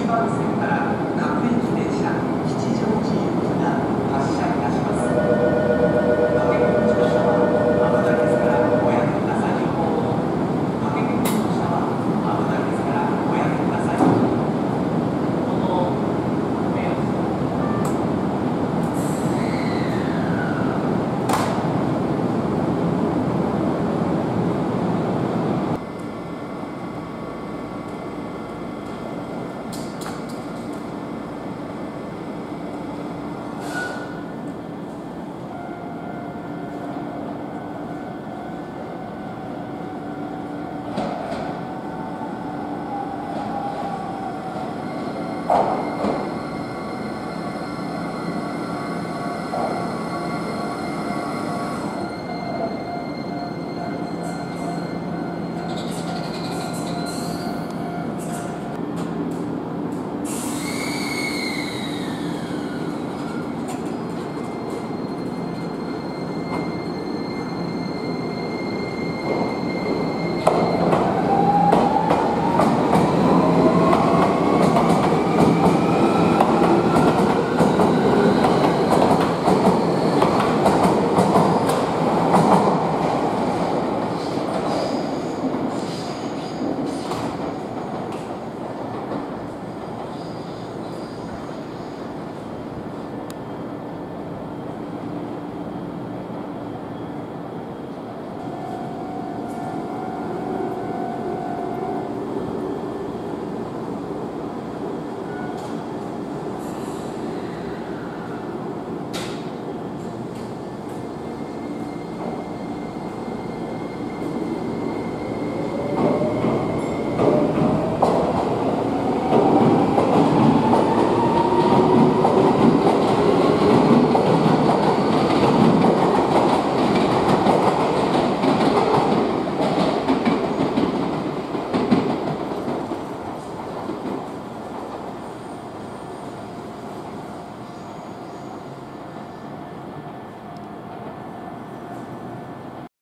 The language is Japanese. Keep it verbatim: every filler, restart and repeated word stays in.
番線から各駅電車吉祥寺行きが発車いたします。駆け込み乗車は危ないですからおやめくださいよ。駆け込み乗車は危ないですからおやめくださいよ。 you